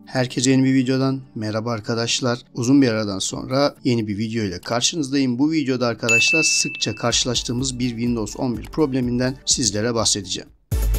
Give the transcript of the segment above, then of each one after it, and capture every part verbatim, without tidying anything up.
Herkese yeni bir videodan merhaba arkadaşlar. Uzun bir aradan sonra yeni bir video ile karşınızdayım. Bu videoda arkadaşlar sıkça karşılaştığımız bir Windows on bir probleminden sizlere bahsedeceğim.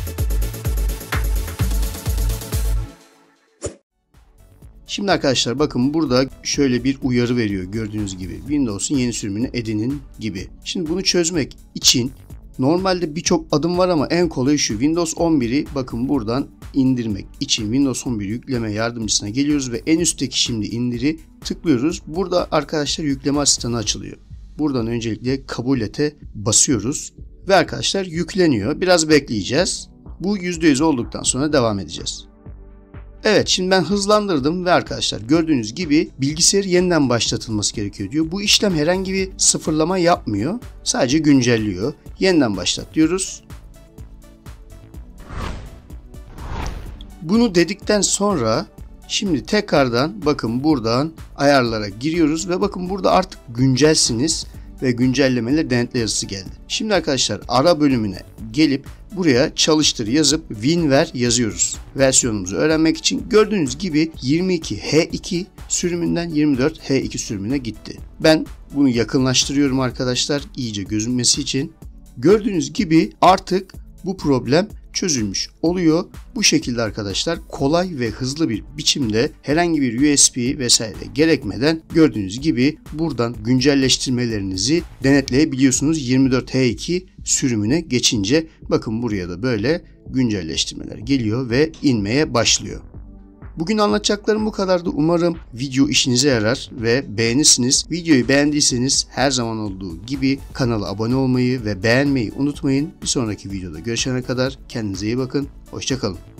Şimdi arkadaşlar bakın burada şöyle bir uyarı veriyor gördüğünüz gibi. Windows'un yeni sürümünü edinin gibi. Şimdi bunu çözmek için normalde birçok adım var ama en kolayı şu. Windows on biri bakın buradan indirmek için Windows on bir yükleme yardımcısına geliyoruz ve en üstteki şimdi indiri tıklıyoruz. Burada arkadaşlar yükleme asistanı açılıyor. Buradan öncelikle kabul ete basıyoruz ve arkadaşlar yükleniyor. Biraz bekleyeceğiz. Bu yüzde yüz olduktan sonra devam edeceğiz. Evet, şimdi ben hızlandırdım ve arkadaşlar gördüğünüz gibi bilgisayar yeniden başlatılması gerekiyor diyor. Bu işlem herhangi bir sıfırlama yapmıyor. Sadece güncelliyor. Yeniden başlat diyoruz. Bunu dedikten sonra şimdi tekrardan bakın buradan ayarlara giriyoruz ve bakın burada artık güncelsiniz ve güncellemeler denetle yazısı geldi. Şimdi arkadaşlar ara bölümüne gelip buraya çalıştır yazıp WinVer yazıyoruz. Versiyonumuzu öğrenmek için gördüğünüz gibi yirmi iki H iki sürümünden yirmi dört H iki sürümüne gitti. Ben bunu yakınlaştırıyorum arkadaşlar iyice gözünmesi için. Gördüğünüz gibi artık bu problem çözülmüş oluyor. Bu şekilde arkadaşlar kolay ve hızlı bir biçimde herhangi bir U S B vesaire gerekmeden gördüğünüz gibi buradan güncelleştirmelerinizi denetleyebiliyorsunuz. yirmi dört H iki sürümüne geçince bakın buraya da böyle güncelleştirmeler geliyor ve inmeye başlıyor. Bugün anlatacaklarım bu kadardı. Umarım video işinize yarar ve beğenirsiniz. Videoyu beğendiyseniz her zaman olduğu gibi kanala abone olmayı ve beğenmeyi unutmayın. Bir sonraki videoda görüşene kadar kendinize iyi bakın. Hoşça kalın.